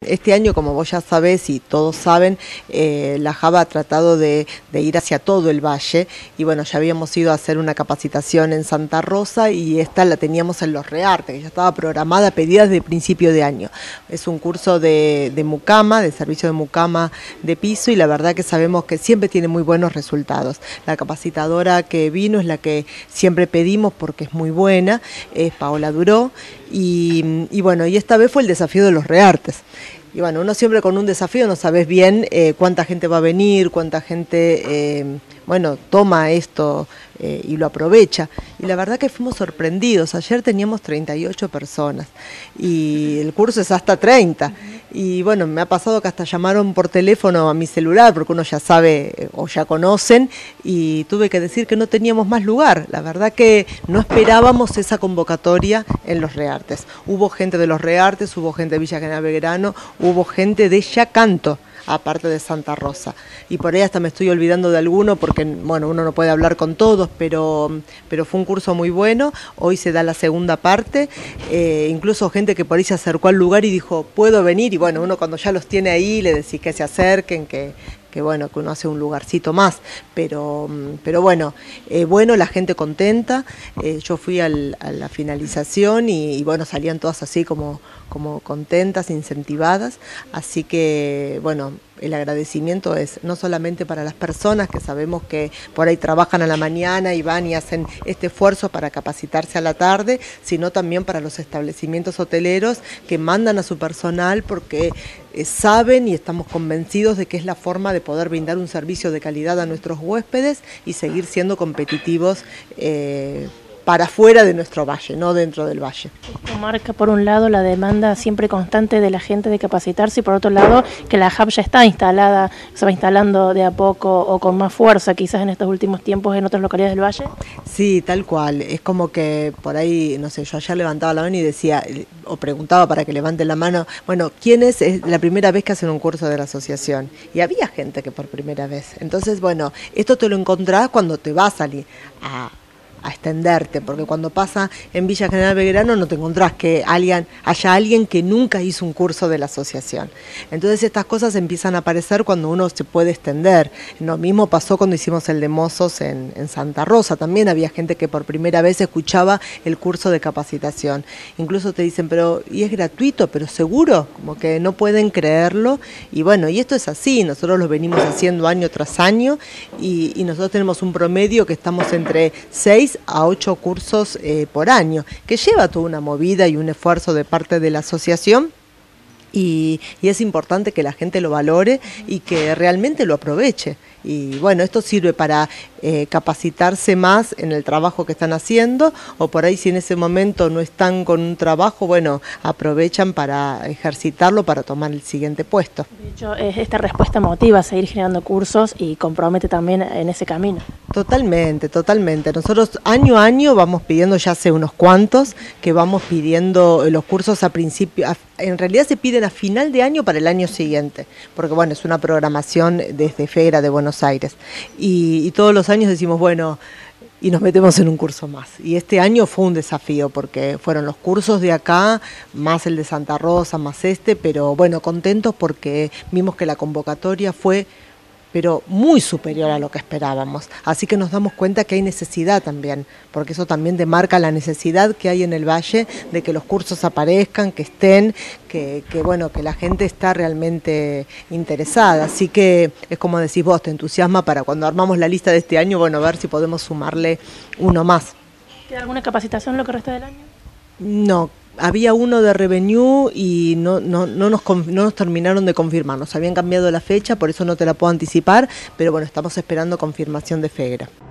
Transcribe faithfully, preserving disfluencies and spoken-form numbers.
Este año, como vos ya sabés y todos saben, eh, la Java ha tratado de, de ir hacia todo el valle y bueno, ya habíamos ido a hacer una capacitación en Santa Rosa y esta la teníamos en Los Reartes, que ya estaba programada, pedida desde principio de año. Es un curso de, de mucama, de servicio de mucama de piso y la verdad que sabemos que siempre tiene muy buenos resultados. La capacitadora que vino es la que siempre pedimos porque es muy buena, es Paola Duró y, y bueno, y esta vez fue el desafío de Los Reartes. Y bueno, uno siempre con un desafío no sabes bien eh, cuánta gente va a venir, cuánta gente, eh, bueno, toma esto eh, y lo aprovecha. Y la verdad que fuimos sorprendidos. Ayer teníamos treinta y ocho personas y el curso es hasta treinta. Y bueno, me ha pasado que hasta llamaron por teléfono a mi celular, porque uno ya sabe eh, o ya conocen, y tuve que decir que no teníamos más lugar. La verdad que no esperábamos esa convocatoria en Los Reartes. Hubo gente de Los Reartes, hubo gente de Villa General Belgrano, hubo gente de Yacanto, aparte de Santa Rosa. Y por ahí hasta me estoy olvidando de alguno porque, bueno, uno no puede hablar con todos, pero, pero fue un curso muy bueno. Hoy se da la segunda parte, eh, incluso gente que por ahí se acercó al lugar y dijo, ¿puedo venir? Y bueno, uno cuando ya los tiene ahí le decís que se acerquen, que... que bueno, que uno hace un lugarcito más, pero, pero bueno, eh, bueno, la gente contenta, eh, yo fui al, a la finalización y, y bueno, salían todas así como, como contentas, incentivadas, así que bueno, el agradecimiento es no solamente para las personas que sabemos que por ahí trabajan a la mañana y van y hacen este esfuerzo para capacitarse a la tarde, sino también para los establecimientos hoteleros que mandan a su personal porque eh, saben y estamos convencidos de que es la forma de poder brindar un servicio de calidad a nuestros huéspedes y seguir siendo competitivos eh, para fuera de nuestro valle, no dentro del valle. Esto marca por un lado la demanda siempre constante de la gente de capacitarse y por otro lado que la Hub ya está instalada, se va instalando de a poco o con más fuerza quizás en estos últimos tiempos en otras localidades del valle. Sí, tal cual, es como que por ahí, no sé, yo ayer levantaba la mano y decía, o preguntaba para que levanten la mano, bueno, ¿quién es, es la primera vez que hacen un curso de la asociación? Y había gente que por primera vez, entonces bueno, esto te lo encontrás cuando te vas a salir a... a extenderte, porque cuando pasa en Villa General Belgrano no te encontrás que alguien, haya alguien que nunca hizo un curso de la asociación. Entonces estas cosas empiezan a aparecer cuando uno se puede extender. Lo mismo pasó cuando hicimos el de mozos en, en Santa Rosa, también había gente que por primera vez escuchaba el curso de capacitación. Incluso te dicen, pero ¿y es gratuito? ¿Pero seguro? Como que no pueden creerlo, y bueno, y esto es así, nosotros lo venimos haciendo año tras año, y, y nosotros tenemos un promedio que estamos entre seis a ocho cursos eh, por año, que lleva toda una movida y un esfuerzo de parte de la asociación y, y es importante que la gente lo valore y que realmente lo aproveche. Y bueno, esto sirve para eh, capacitarse más en el trabajo que están haciendo, o por ahí si en ese momento no están con un trabajo, bueno, aprovechan para ejercitarlo para tomar el siguiente puesto. De hecho, esta respuesta motiva a seguir generando cursos y compromete también en ese camino. Totalmente, totalmente. Nosotros año a año vamos pidiendo, ya hace unos cuantos, que vamos pidiendo los cursos a principio, a, en realidad se piden a final de año para el año siguiente, porque bueno, es una programación desde FEGRA de Buenos Aires, y, y todos los años decimos, bueno, y nos metemos en un curso más. Y este año fue un desafío, porque fueron los cursos de acá, más el de Santa Rosa, más este, pero bueno, contentos porque vimos que la convocatoria fue pero muy superior a lo que esperábamos. Así que nos damos cuenta que hay necesidad también, porque eso también demarca la necesidad que hay en el valle de que los cursos aparezcan, que estén, que, que bueno, que la gente está realmente interesada. Así que es como decís vos, te entusiasma para cuando armamos la lista de este año, bueno, ver si podemos sumarle uno más. ¿Queda alguna capacitación lo que resta del año? No. Había uno de Revenue y no, no, no, nos, no nos terminaron de confirmar, nos habían cambiado la fecha, por eso no te la puedo anticipar, pero bueno, estamos esperando confirmación de FEGRA.